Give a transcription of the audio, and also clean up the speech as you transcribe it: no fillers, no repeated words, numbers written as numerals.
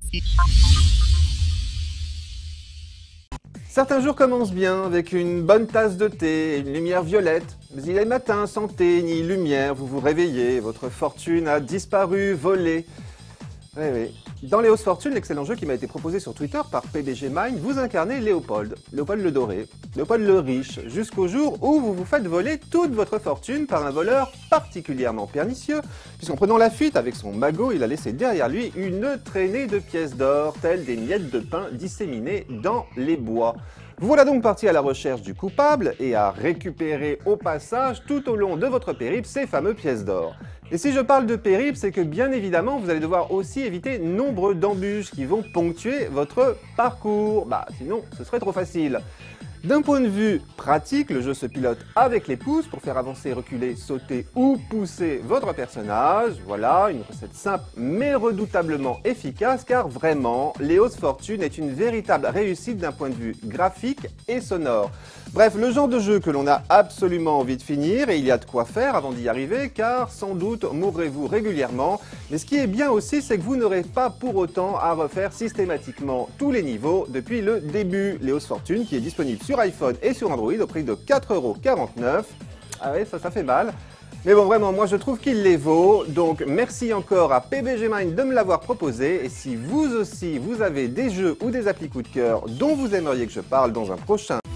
Certains jours commencent bien avec une bonne tasse de thé et une lumière violette. Mais il est matin, sans thé ni lumière, vous vous réveillez, votre fortune a disparu, volé. Oui, oui. Dans Léo's Fortune, l'excellent jeu qui m'a été proposé sur Twitter par PBG Mind, vous incarnez Léopold. Léopold le doré, Léopold le riche, jusqu'au jour où vous vous faites voler toute votre fortune par un voleur particulièrement pernicieux, puisqu'en prenant la fuite avec son magot, il a laissé derrière lui une traînée de pièces d'or, telles des miettes de pain disséminées dans les bois. Vous voilà donc parti à la recherche du coupable et à récupérer au passage, tout au long de votre périple, ces fameuses pièces d'or. Et si je parle de périple, c'est que bien évidemment, vous allez devoir aussi éviter nombre d'embûches qui vont ponctuer votre parcours. Sinon, ce serait trop facile. D'un point de vue pratique, le jeu se pilote avec les pouces pour faire avancer, reculer, sauter ou pousser votre personnage. Voilà, une recette simple mais redoutablement efficace car vraiment, Léo's Fortune est une véritable réussite d'un point de vue graphique et sonore. Bref, le genre de jeu que l'on a absolument envie de finir et il y a de quoi faire avant d'y arriver car sans doute mourrez-vous régulièrement. Mais ce qui est bien aussi, c'est que vous n'aurez pas pour autant à refaire systématiquement tous les niveaux depuis le début. Léo's Fortune qui est disponible sur iPhone et sur Android au prix de 4,49 €. Ah ouais, ça fait mal. Mais bon, vraiment, moi je trouve qu'il les vaut. Donc merci encore à PBG Mind de me l'avoir proposé. Et si vous aussi, vous avez des jeux ou des applis coup de cœur dont vous aimeriez que je parle dans un prochain